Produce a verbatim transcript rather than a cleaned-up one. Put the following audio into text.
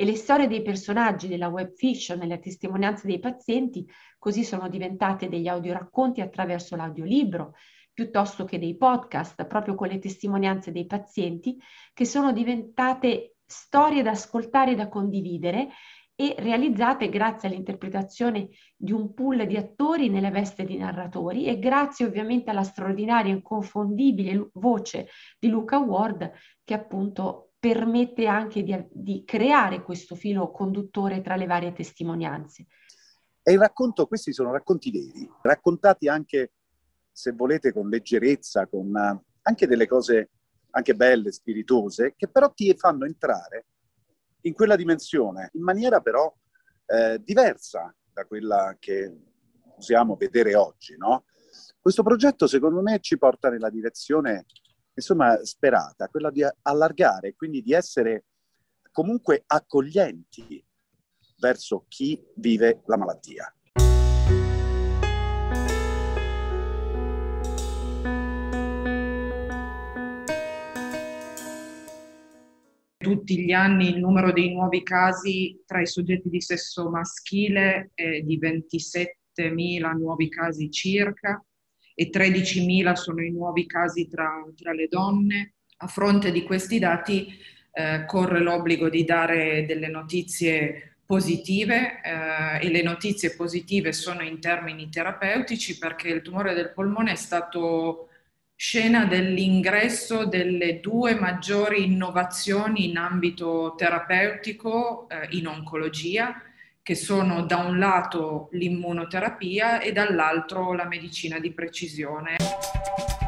e le storie dei personaggi della web fiction e le testimonianze dei pazienti così sono diventate degli audioracconti attraverso l'audiolibro, piuttosto che dei podcast, proprio con le testimonianze dei pazienti, che sono diventate storie da ascoltare e da condividere e realizzate grazie all'interpretazione di un pool di attori nelle veste di narratori e grazie ovviamente alla straordinaria e inconfondibile voce di Luca Ward, che appunto permette anche di, di creare questo filo conduttore tra le varie testimonianze. E il racconto, questi sono racconti veri, raccontati anche, se volete, con leggerezza, con uh, anche delle cose anche belle, spiritose, che però ti fanno entrare in quella dimensione, in maniera però eh, diversa da quella che possiamo vedere oggi, no? Questo progetto, secondo me, ci porta nella direzione, insomma, sperata, quella di allargare, quindi di essere comunque accoglienti verso chi vive la malattia. Tutti gli anni il numero dei nuovi casi tra i soggetti di sesso maschile è di ventisettemila nuovi casi circa e tredicimila sono i nuovi casi tra, tra le donne. A fronte di questi dati eh, corre l'obbligo di dare delle notizie positive eh, e le notizie positive sono in termini terapeutici, perché il tumore del polmone è stato scena dell'ingresso delle due maggiori innovazioni in ambito terapeutico eh, in oncologia, che sono da un lato l'immunoterapia e dall'altro la medicina di precisione.